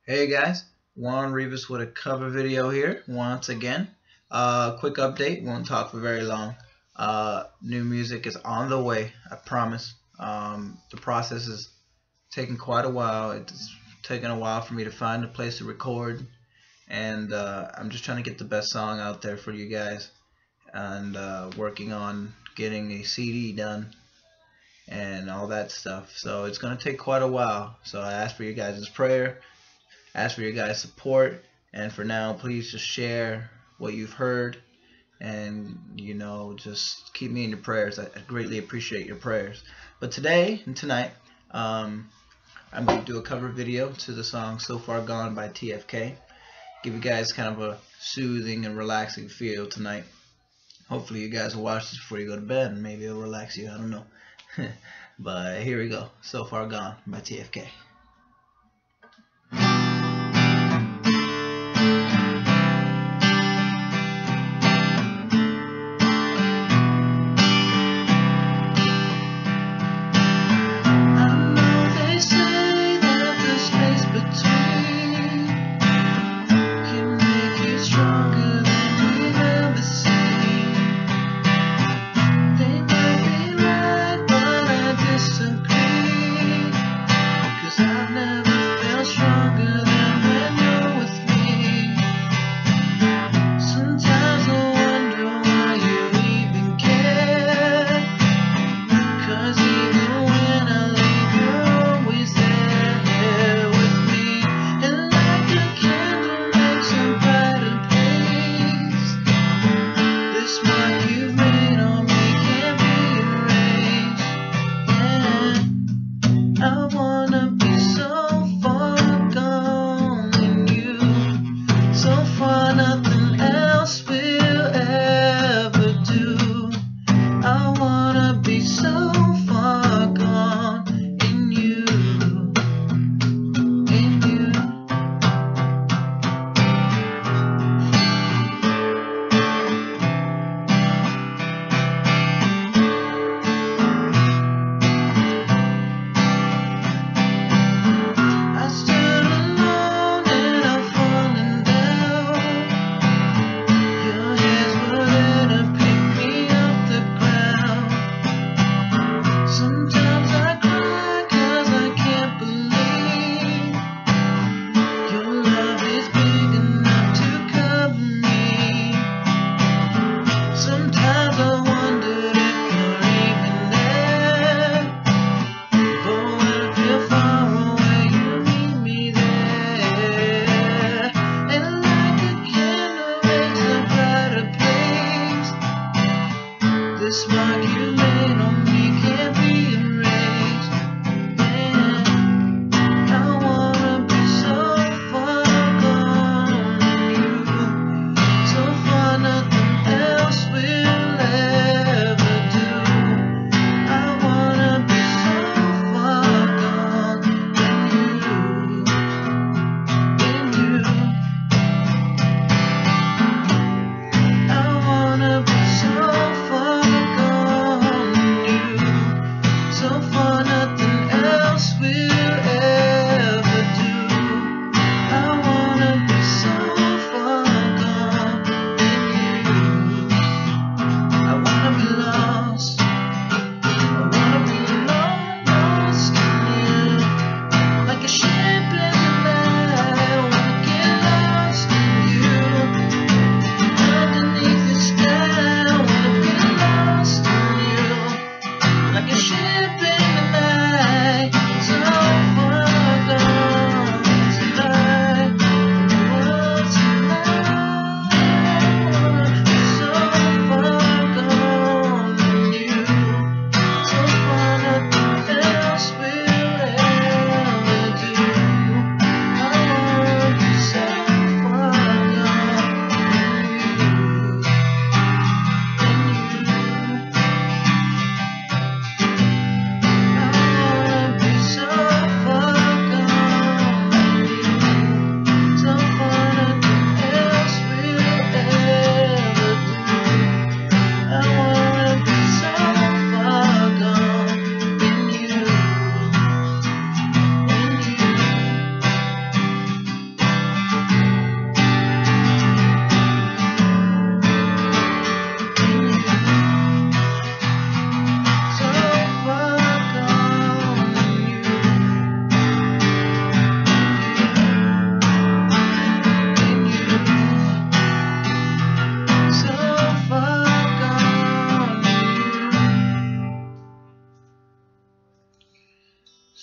Hey guys, Juan Rivas with a cover video here once again. Quick update, won't talk for very long. New music is on the way, I promise. The process is taking quite a while. It's taken a while for me to find a place to record, and I'm just trying to get the best song out there for you guys, and working on getting a CD done and all that stuff. So it's gonna take quite a while. So I ask for your guys' prayer, ask for your guys' support, and for now, please just share what you've heard, and just keep me in your prayers. I greatly appreciate your prayers. But today and tonight, I'm going to do a cover video to the song "So Far Gone" by TFK. Give you guys kind of a soothing and relaxing feel tonight. Hopefully you guys will watch this before you go to bed, and maybe it'll relax you, I don't know. But here we go, "So Far Gone" by TFK.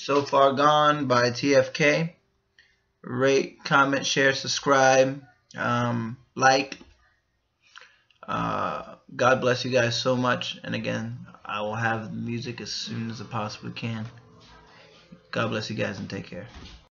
So Far Gone by TFK. Rate, comment, share, subscribe, like. God bless you guys so much. And again, I will have music as soon as I possibly can. God bless you guys and take care.